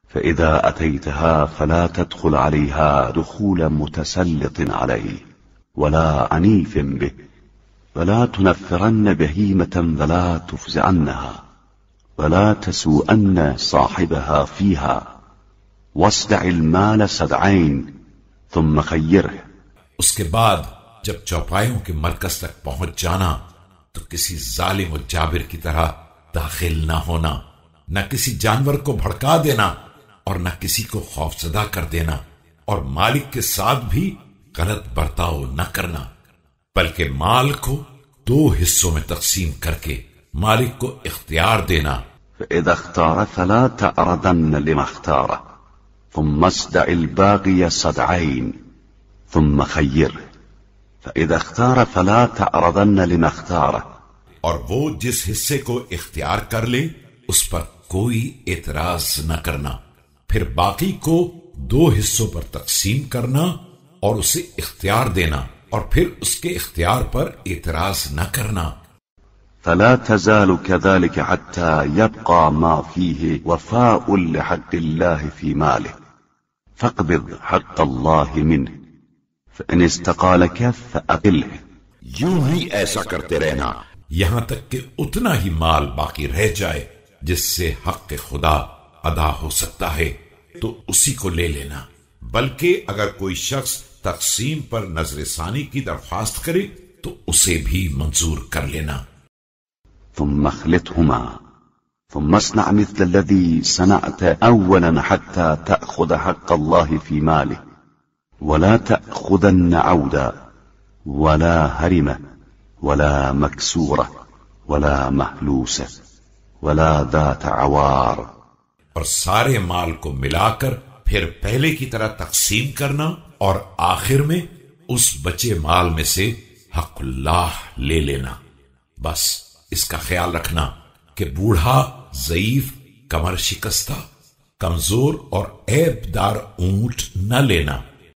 فإذا أتيتها فلا تدخل عليها دخول متسلط عليه ولا عنيف به، ولا تنفرن بهيمة ولا تفزعنها، ولا تسوءن صاحبها فيها، واصدع المال صدعين ثم خيره۔ اس کے بعد جب چوپایوں کے مرکز تک پہنچ جانا تو کسی ظالم و جابر کی طرح داخل نہ ہونا، نہ کسی جانور کو بھڑکا دینا اور نہ کسی کو خوفزدہ کر دینا، اور مالک کے ساتھ بھی غلط برتاؤ نہ کرنا، بلکہ مال کو 2 حصوں میں تقسیم کر کے مالک کو اختیار دینا۔ فإذا اختار فلا تعرضن لما اختاره ثم اصدع الباقي صدعين ثم خيره، فإذا اختار فلا تعرضن لما اختاره، اور وہ جس حصے کو اختیار کر لے اس پر کوئی اعتراض نہ کرنا، پھر باقی کو 2 حصوں پر تقسیم کرنا اور اسے اختیار دینا، اور پھر اس کے اختیار پر اعتراض نہ کرنا۔ فلا تزال كذلك حتى يبقى ما فيه وفاء لحق الله في ماله، فاقبض حق الله منه، فإن استقالك فأقله۔ یوں ہی ایسا کرتے رہنا یہاں تک کہ اتنا ہی مال باقی رہ جائے جس سے حق خدا ادا ہو سکتا ہے تو اسی کو لے لینا، بلکہ اگر کوئی شخص تقسیم پر نظر ثانی کی درخواست کرے تو اسے بھی منظور کر لینا۔ ثم اخلطهما ثم اصنع مثل الذي صنعت أولا حتى تأخذ حق الله في ماله، ولا تأخذن عودا ولا هرمة ولا مكسورة ولا مهلوسة ولا ذات عوار، اور سارے مال کو ملا کر پھر پہلے کی طرح تقسیم کرنا، اور آخر میں اس بچے مال میں سے حق اللہ لے لینا۔ بس اس کا خیال رکھنا کہ بوڑھا، ضعیف، کمر شکستہ، کمزور اور عیب دار اونٹ نہ لینا۔